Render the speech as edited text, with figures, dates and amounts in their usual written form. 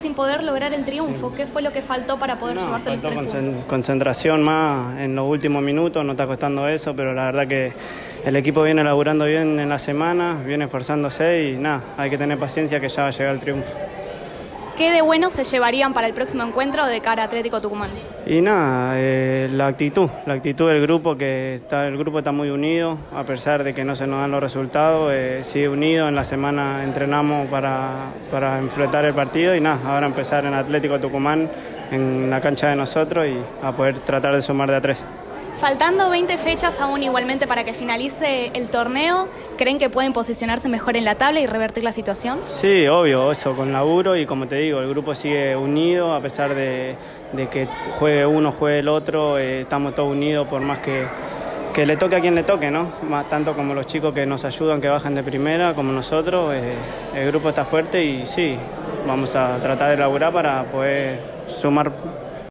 sin poder lograr el triunfo. ¿Qué fue lo que faltó para poder llevarse los 3 puntos? Concentración más en los últimos minutos, no está costando eso, pero la verdad que el equipo viene laburando bien en la semana, viene esforzándose y nada, hay que tener paciencia que ya va a llegar el triunfo. ¿Qué de bueno se llevarían para el próximo encuentro de cara a Atlético Tucumán? Y nada, la actitud del grupo, el grupo está muy unido, a pesar de que no se nos dan los resultados, sigue unido, en la semana entrenamos para enfrentar el partido y nada, ahora empezar en Atlético Tucumán, en la cancha de nosotros y a poder tratar de sumar de a 3. Faltando 20 fechas aún igualmente para que finalice el torneo, ¿creen que pueden posicionarse mejor en la tabla y revertir la situación? Sí, obvio, eso, con laburo y como te digo, el grupo sigue unido, a pesar de que juegue uno, juegue el otro, estamos todos unidos por más que le toque a quien le toque, ¿no? Más tanto como los chicos que nos ayudan, que bajan de primera, como nosotros, el grupo está fuerte y sí, vamos a tratar de laburar para poder sumar